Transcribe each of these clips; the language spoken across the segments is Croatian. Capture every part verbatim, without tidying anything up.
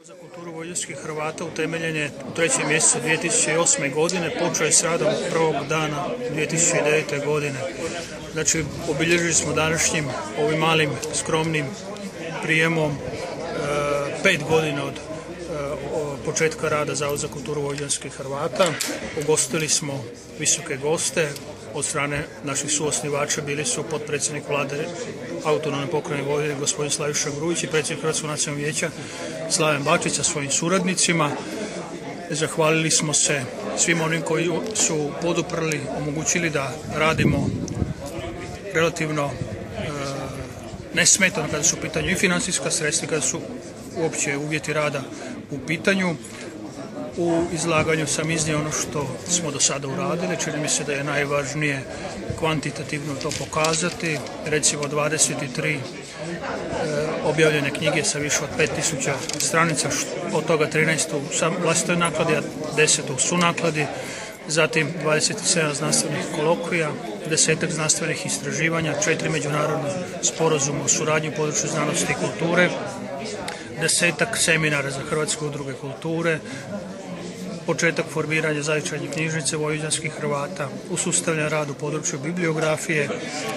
Za kulturu vojvođanskih Hrvata utemeljen je u trećem mjesecu dvije tisuće osme. godine, počeo je s radom prvog dana dvije tisuće devete. godine. Znači, obilježili smo današnjim ovim malim, skromnim prijemom e, pet godina od e, početka rada Zavoda za kulturu vojvođanskih Hrvata. Ugostili smo visoke goste. Od strane naših suosnivača bili su potpredsjednik vlade Autonomne pokrajine Vojvodine gospodin Slaviša Grujić i predsjednik Hrvatskog nacionalnog vijeća Slaven Bačić sa svojim suradnicima. Zahvalili smo se svim onim koji su poduprli, omogućili da radimo relativno e, nesmetano kada su u pitanju i financijska sredstva, kada su uopće uvjeti rada u pitanju. U izlaganju sam iznio ono što smo do sada uradili. Čini mi se da je najvažnije kvantitativno to pokazati. Recimo dvadeset tri e, objavljene knjige sa više od pet tisuća stranica, od toga trinaest u vlastitoj nakladi, a deset u sunakladi. Zatim dvadeset sedam znanstvenih kolokvija, desetak znanstvenih istraživanja, četiri međunarodna sporazuma o suradnji u području znanosti i kulture, desetak seminara za Hrvatske udruge kulture, početak formiranja zavičajne knjižnice vojvođanskih Hrvata, usustavljen rad u području bibliografije,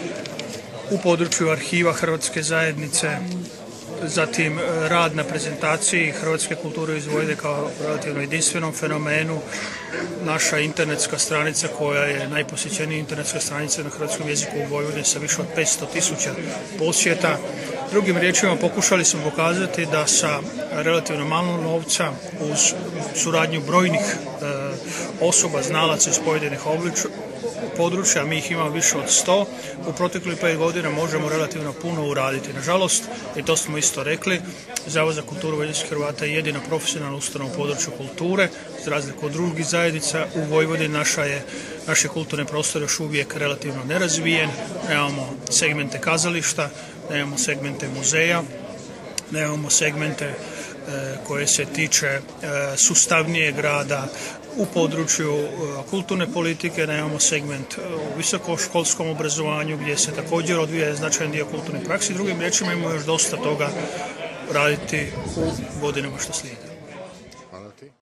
u području arhiva Hrvatske zajednice, zatim rad na prezentaciji hrvatske kulture iz Vojvodine kao relativno jedinstvenom fenomenu, naša internetska stranica koja je najposjećenija internetska stranica na hrvatskom jeziku u Vojvodini sa više od petsto tisuća posjeta. Drugim riječima, pokušali smo pokazati da sa relativno malo novca uz suradnju brojnih e, osoba, znalaca iz pojedinih područja, mi ih imamo više od sto, u proteklih pet godina možemo relativno puno uraditi. Nažalost, i to smo isto rekli, Zavod za kulturu vojvođanskih Hrvata je jedina profesionalna ustanova u području kulture, za razliku od drugih zajednica u Vojvodini. Naša je, naše kulturne prostore još uvijek relativno nerazvijen, nemamo segmente kazališta, nemamo segmente muzeja, nemamo segmente e, koje se tiče e, sustavnijeg rada u području e, kulturne politike, nemamo segment e, u visokoškolskom obrazovanju gdje se također odvija značajan dio kulturne praksi. Drugim riječima imamo još dosta toga raditi u godinama što slijedi.